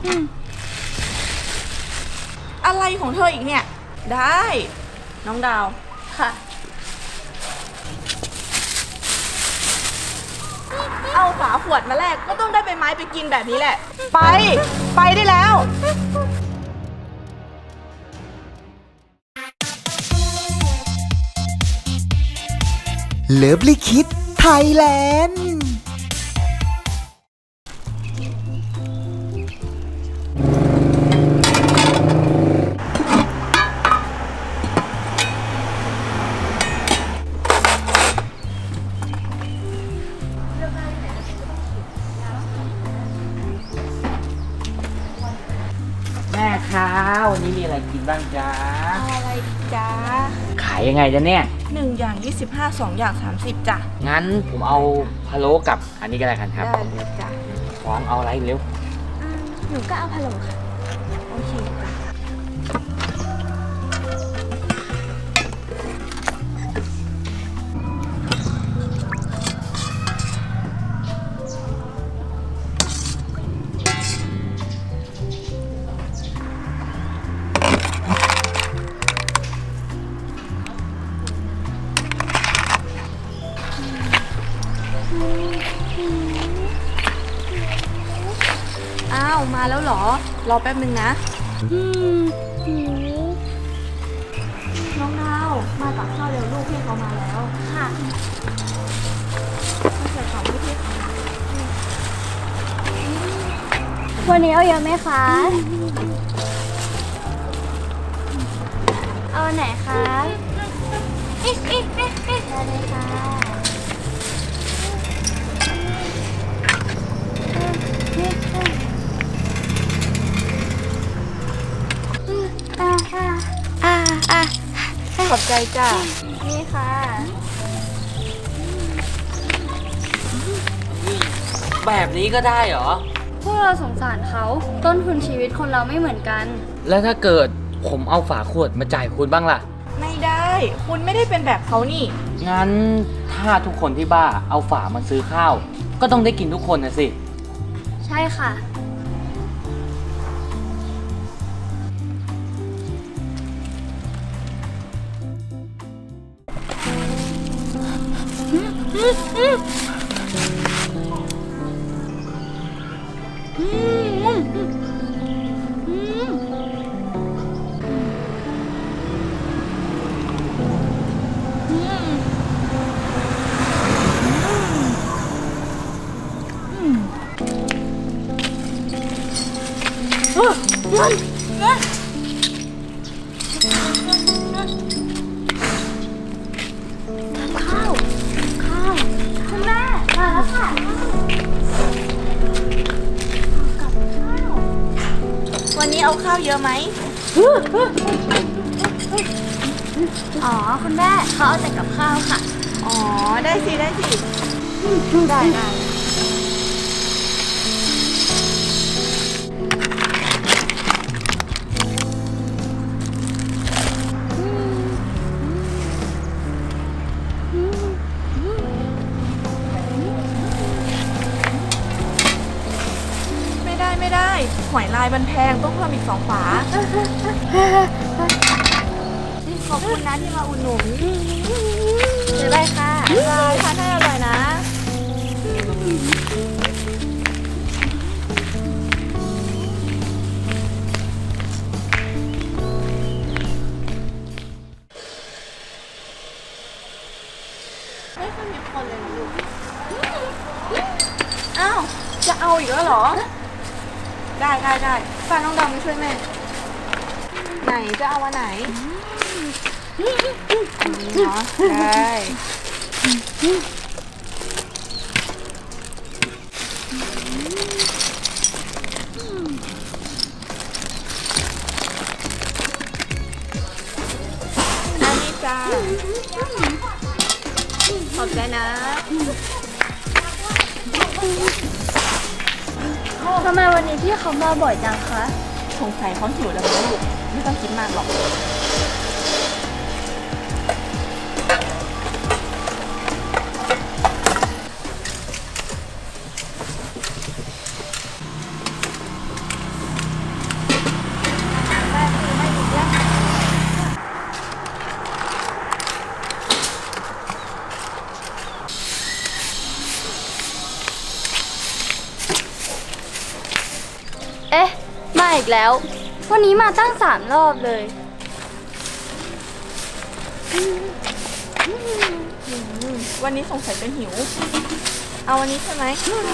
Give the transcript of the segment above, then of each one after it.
อะไรของเธออีกเนี่ยได้น้องดาวค่ะเอาฝาขวดมาแลกก็ต้องได้ใบไม้ไปกินแบบนี้แหละไปได้แล้วเลิฟลิคิดไทยแลนด์แม่ค้าวันนี้มีอะไรกินบ้างจ๊ะเอาอะไรจ๊ะขายยังไงจ๊ะเนี่ย 1 อย่าง 25 2 อย่าง 30จ้ะงั้นผมเอาพะโล้กับอันนี้ก็ได้กันครับได้เลยจ้ะฟ้องเอาอะไรเร็วหนูก็เอาพะโล้ค่ะโอเคจ้ะอ้าวมาแล้วเหรอรอแป๊บนึงนะน้องดาวมาตักข้าวเร็วลูกพี่เขามาแล้วค่ะมาใส่ของให้พี่เขาวันนี้เอาเยอะไหมคะเอาไหนคะได้เลยค่ะขอบใจจ้ะนี่ค่ะแบบนี้ก็ได้เหรอพวกเราสงสารเขาต้นทุนชีวิตคนเราไม่เหมือนกันแล้วถ้าเกิดผมเอาฝาขวดมาจ่ายคุณบ้างล่ะไม่ได้คุณไม่ได้เป็นแบบเขานี่งั้นถ้าทุกคนที่บ้านเอาฝามาซื้อข้าวก็ต้องได้กินทุกคนนะสิใช่ค่ะวันนี้เอาข้าวเยอะไหมอ๋อคุณแม่เขาเอาแต่กับข้าวค่ะอ๋อได้สิได้ไม่ได้หอยลายมันแพงต้องเพิ่มอีก2 ฝาขอบคุณนะที่มาอุดหนุนจะได้ค่ะทานให้อร่อยนะไม่ค่อยมีคนเลยลูกอ้าวจะเอาอีกแล้วเหรอได้ฝากน้องดำมาช่วยแม่ไหนจะเอาวันไหนเนาะได้อันนี้จ้าขอบใจนะทำไมวันนี้พี่เขามาบ่อยจังคะสงสัยเขาหิวแล้วนะลูกไม่ต้องคิดมากหรอกเอ๊ะมาอีกแล้ววันนี้มาตั้ง3 รอบเลยวันนี้สงสัยจะหิวเอาวันนี้ใช่ไหม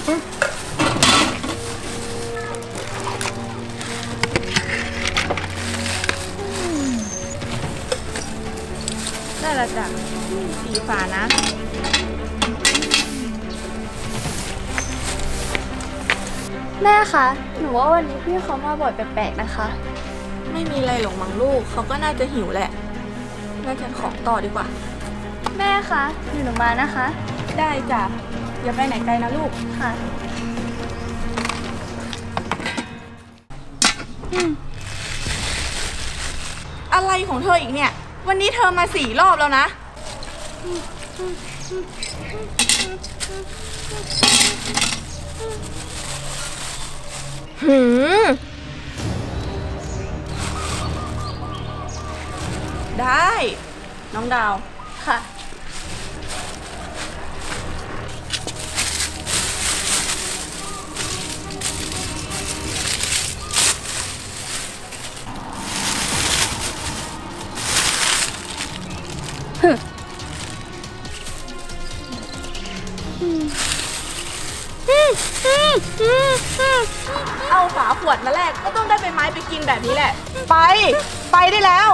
ได้ละจ้ะสีฝานะแม่คะหนูว่าวันนี้พี่เขามาบ่อยแปลกๆนะคะไม่มีอะไรหรอกมั้งลูกเขาก็น่าจะหิวแหละงั้นฉันขอต่อดีกว่าแม่คะหนูมานะคะได้จ้ะอย่าไปไหนไกลนะลูกค่ะอะไรของเธออีกเนี่ยวันนี้เธอมา4 รอบแล้วนะได้น้องดาวค่ะเอาฝาขวดมาแลกก็ต้องได้ใบไม้ไปกินแบบนี้แหละไปได้แล้ว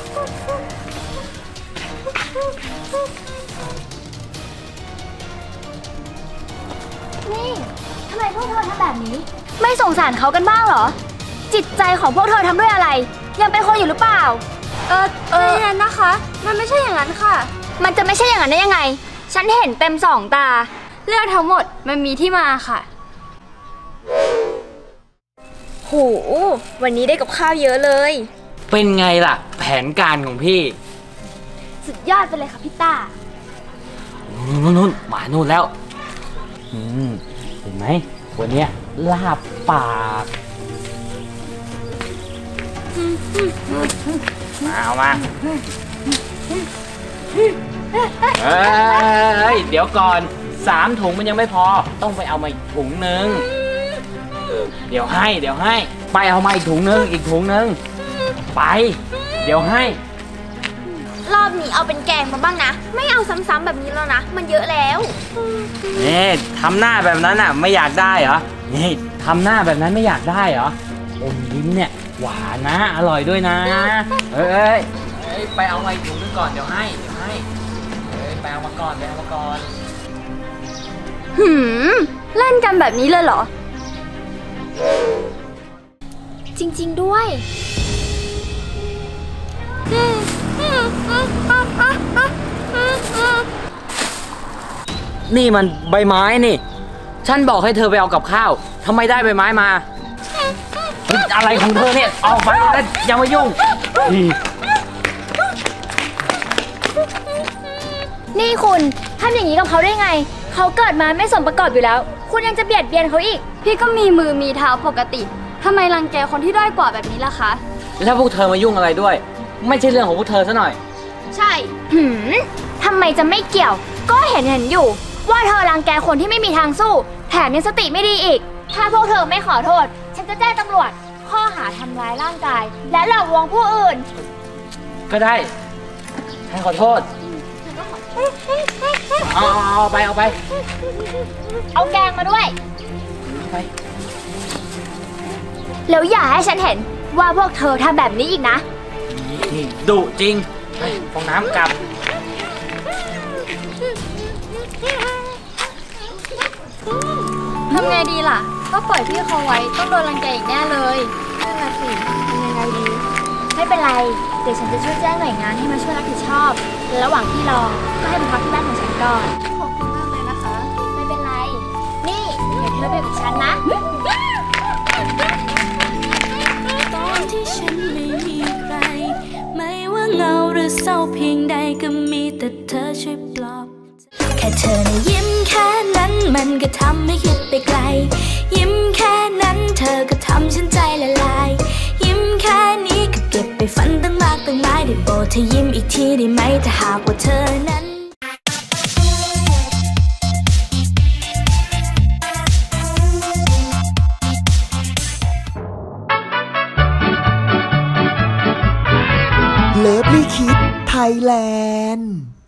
นี่ทำไมพวกเธอทำแบบนี้ไม่สงสารเขากันบ้างเหรอจิตใจของพวกเธอทำด้วยอะไรยังเป็นคนอยู่หรือเปล่าอย่างนั้นนะคะมันไม่ใช่อย่างนั้นค่ะมันจะไม่ใช่อย่างนั้นได้ยังไงฉันเห็นเต็ม2 ตาเรื่องทั้งหมดมันมีที่มาค่ะโหวันนี้ได้กับข้าวเยอะเลยเป็นไงล่ะแผนการของพี่สุดยอดไปเลยค่ะพี่ต้านู่นมานู่นแล้วเห็นไหมวันนี้ลาบปากเอามาเดี๋ยวก่อน3 ถุงมันยังไม่พอต้องไปเอามาอีกถุงนึงเดี๋ยวให้ไปเอามาอีกถุงนึงไปเดี๋ยวให้รอบนี้เอาเป็นแกงมาบ้างนะไม่เอาซ้ำๆแบบนี้แล้วนะมันเยอะแล้วนี่ทำหน้าแบบนั้นอ่ะไม่อยากได้เหรอนี่ทำหน้าแบบนั้นไม่อยากได้เหรออมยิ้มเนี่ยหวานนะอร่อยด้วยนะไปเอามาอีกถุงนึงก่อนเดี๋ยวให้ไปเอามาก่อนเล่นกันแบบนี้เลยเหรอจริงๆด้วยนี่มันใบไม้นี่ฉันบอกให้เธอไปเอากับข้าวทำไมได้ใบไม้มาอะไรของเธอเนี่ยออกไปแล้วอย่ามายุ่งนี่คุณทำอย่างนี้กับเขาได้ไงเขาเกิดมาไม่สมประกอบอยู่แล้วคุณยังจะเบียดเบียนเขาอีกพี่ก็มีมือมีเท้าปกติทำไมรังแกคนที่ด้อยกว่าแบบนี้ล่ะคะแล้วพวกเธอมายุ่งอะไรด้วยไม่ใช่เรื่องของพวกเธอซะหน่อยใช่ทำไมจะไม่เกี่ยวก็เห็นอยู่ว่าเธอรังแกคนที่ไม่มีทางสู้แถมยังสติไม่ดีอีกถ้าพวกเธอไม่ขอโทษฉันจะแจ้งตำรวจข้อหาทำร้ายร่างกายและหลอกลวงผู้อื่นก็ได้ฉันขอโทษเอาไปเอาแกงมาด้วยไปแล้วอย่าให้ฉันเห็นว่าพวกเธอทำแบบนี้อีกนะดุจริงไปฟองน้ำกลับทำไงดีล่ะก็ปล่อยพี่เขาไว้ต้องโดนรังแกอีกแน่เลยนั่นน่ะสิทำยังไงดีไม่เป็นไรเดี๋ยวฉันจะช่วยแจ้งหน่วยงานให้มาช่วยรับผิดชอบระหว่างที่รอก็ให้มาพักที่บ้านของฉันก่อนขอบคุณมากเลยนะคะไม่เป็นไรนี่เดี๋ยวเธอไปกับฉันนะตอนที่ฉันไม่มีใครไม่ว่าเงาหรือเศร้าเพียงใดก็มีแต่เธอช่วยปลอบแค่เธอนะยิ้มแค่นั้นมันก็ทำให้คิดไปไกลยิ้มแค่นั้นเธอก็ทำฉันใจละลายยิ้มแค่นี้ก็เก็บไปฝันตั้งมากตั้งหลายได้โปรดเธอยิ้มอีกทีได้ไหมถ้าหากว่าเธอนั้นยแลนด์